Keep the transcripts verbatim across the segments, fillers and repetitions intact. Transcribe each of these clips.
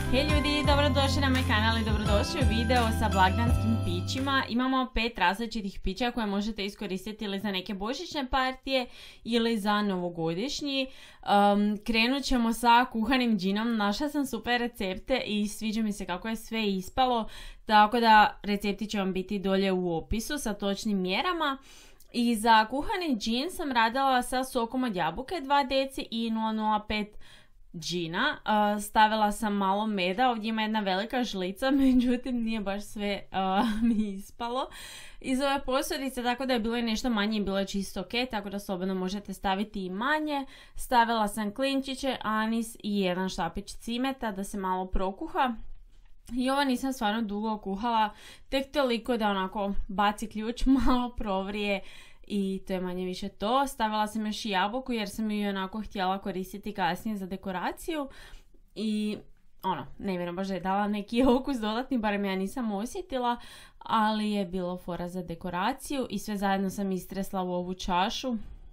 Hej ljudi, dobrodošli na moj kanal i dobrodošli u video sa blagdanskim pićima. Imamo pet različitih pića koje možete iskoristiti ili za neke božićne partije ili za novogodišnji. Um, krenut ćemo sa kuhanim džinom. Našla sam super recepte i sviđa mi se kako je sve ispalo. Tako da recepti će vam biti dolje u opisu sa točnim mjerama. I za kuhani džin sam radila sa sokom od jabuke dva deci i nula nula pet džina. Uh, stavila sam malo meda, ovdje ima jedna velika žlica, međutim nije baš sve uh, mi ispalo iz ove posodice, tako da je bilo i nešto manje i bilo je čisto ok, tako da slobodno možete staviti i manje. Stavila sam klinčiće, anis i jedan štapić cimeta da se malo prokuha. I ovo nisam stvarno dugo kuhala, tek toliko da onako baci ključ, malo provrije i to je manje više to. Stavila sam još i jabuku jer sam ju onako htjela koristiti kasnije za dekoraciju i ono, ne vjerujem baš da je dala neki okus dodatni, barem ja nisam osjetila, ali je bilo fora za dekoraciju i sve zajedno sam istresla u ovu čašu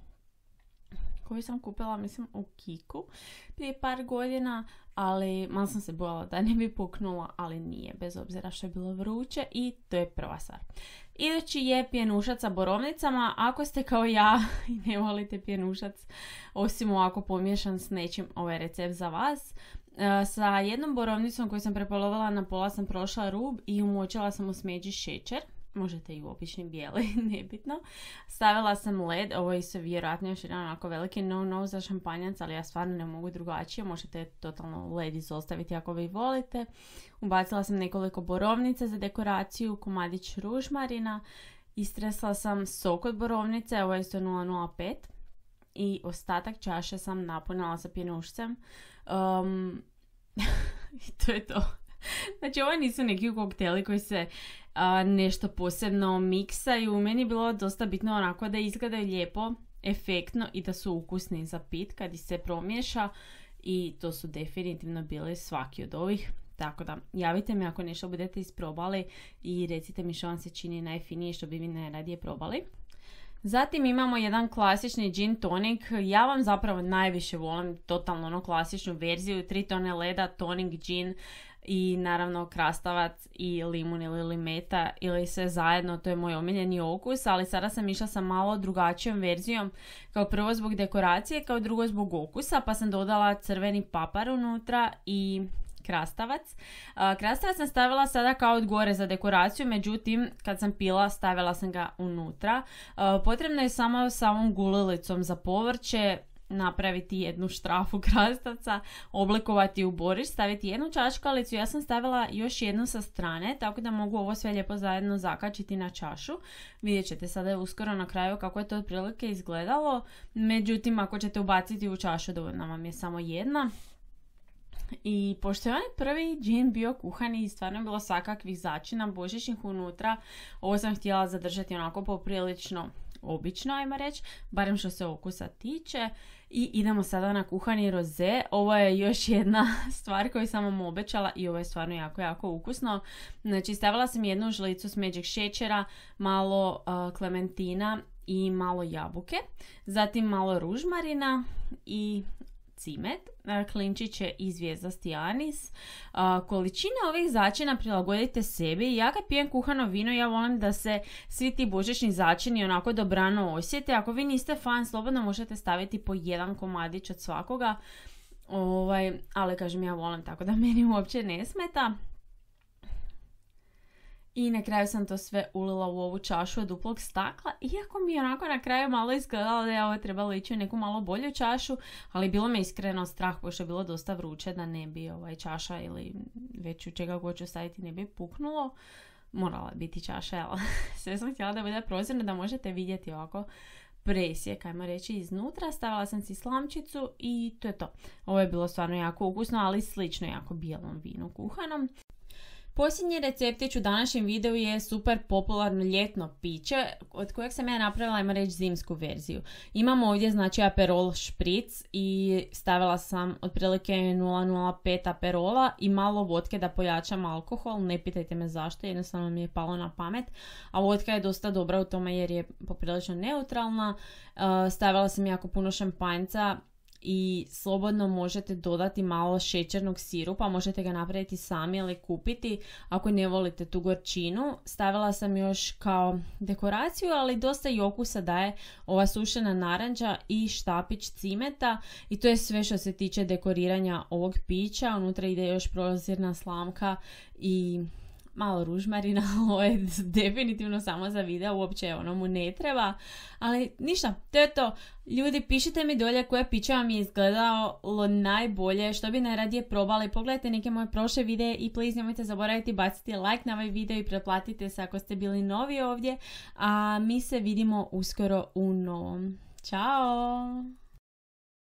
koju sam kupila, mislim, u Kiku prije par godina, ali malo sam se bojala da ne bi puknula, ali nije, bez obzira što je bilo vruće i to je prva stvar. Idući je pjenušac sa borovnicama. Ako ste kao ja i ne volite pjenušac, osim ovako pomiješan s nečim, ovaj recept za vas. E, sa jednom borovnicom koju sam prepolovila na pola sam prošla rub i umočila sam u smeđi šećer. Možete i u obični bijeli, nebitno. Stavila sam led, ovo je sve vjerojatno još jedan onako veliki no-no za šampanjac, ali ja stvarno ne mogu drugačije, možete totalno led izostaviti ako vi volite. Ubacila sam nekoliko borovnica za dekoraciju, komadić ružmarina, istresla sam sok od borovnice, ovo je isto nula nula pet i ostatak čaše sam napunila sa pjenušcem. Um, I to je to. Znači ovo nisu neki kokteli koji se a, nešto posebno miksaju. Meni je bilo dosta bitno onako da izgledaju lijepo, efektno i da su ukusni za pit kad ih se promiješa i to su definitivno bili svaki od ovih. Tako da javite mi ako nešto budete isprobali i recite mi što vam se čini najfinije, što bi vi najradije probali. Zatim imamo jedan klasični gin tonic. Ja vam zapravo najviše volim totalno ono klasičnu verziju, tri tone leda, tonic gin i naravno krastavac i limun ili limeta ili sve zajedno, to je moj omiljeni okus, ali sada sam išla sa malo drugačijom verzijom, kao prvo zbog dekoracije, kao drugo zbog okusa, pa sam dodala crveni papar unutra i krastavac. Krastavac sam stavila sada kao od gore za dekoraciju, međutim kad sam pila stavila sam ga unutra. Potrebno je samo sa ovom gulilicom za povrće napraviti jednu štrafu krastavca, oblikovati u boriš, staviti jednu čaškalicu. Ja sam stavila još jednu sa strane, tako da mogu ovo sve lijepo zajedno zakačiti na čašu. Vidjet ćete sada uskoro na kraju kako je to otprilike izgledalo. Međutim, ako ćete ubaciti u čašu, dovoljna vam je samo jedna. I pošto je onaj prvi džin bio kuhani i stvarno je bilo svakakvih začina božićnih unutra, ovo sam htjela zadržati onako poprilično obično, ajmo reći, barem što se okusa tiče. I idemo sada na kuhani roze. Ovo je još jedna stvar koju sam vam obećala i ovo je stvarno jako, jako ukusno. Znači stavila sam jednu žlicu smeđeg šećera, malo uh, klementina i malo jabuke, zatim malo ružmarina i cimet, klinčiće i zvijezdasti anis. Količine ovih začina prilagodite sebi. Ja kad pijem kuhano vino, ja volim da se svi ti božićni začini onako dobrano osjete. Ako vi niste fan, slobodno možete staviti po jedan komadić od svakoga. Ovaj, ali kažem, ja volim, tako da meni uopće ne smeta. I na kraju sam to sve ulila u ovu čašu od duplog stakla, iako mi je onako na kraju malo izgledalo da je ovo trebalo ići u neku malo bolju čašu, ali bilo me iskreno strah, pošto je bilo dosta vruće da ne bi ovaj čaša ili već u čega god ću staviti ne bi puknulo. Morala biti čaša, jel? Sve sam htjela da bude prozirno, da možete vidjeti ovako presjek, ajmo reći, iznutra. Stavila sam si slamčicu i to je to. Ovo je bilo stvarno jako ukusno, ali slično jako bijelom vinu kuhanom. Posljednji receptić u današnjem videu je super popularno ljetno piće od kojeg sam ja napravila, ajmo reći, zimsku verziju. Imamo ovdje znači Aperol špric i stavila sam otprilike nula nula pet Aperola i malo vodke da pojačam alkohol. Ne pitajte me zašto, jednostavno mi je palo na pamet. A vodka je dosta dobra u tome jer je poprilično neutralna. Stavila sam jako puno šampanjca i slobodno možete dodati malo šećernog sirupa, možete ga napraviti sami ili kupiti ako ne volite tu gorčinu. Stavila sam još kao dekoraciju, ali dosta i okusa daje ova sušena naranča i štapić cimeta i to je sve što se tiče dekoriranja ovog pića. Unutra ide još prozirna slamka i malo ružmarina. Ovo je definitivno samo za video, uopće ono mu ne treba, ali ništa, to je to. Ljudi, pišite mi dolje koje piće vam je izgledalo najbolje, što bi najradije probali. Pogledajte neke moje prošle videe i please nemojte zaboraviti baciti like na ovaj video i pretplatite se ako ste bili novi ovdje, a mi se vidimo uskoro u novom. Ćao!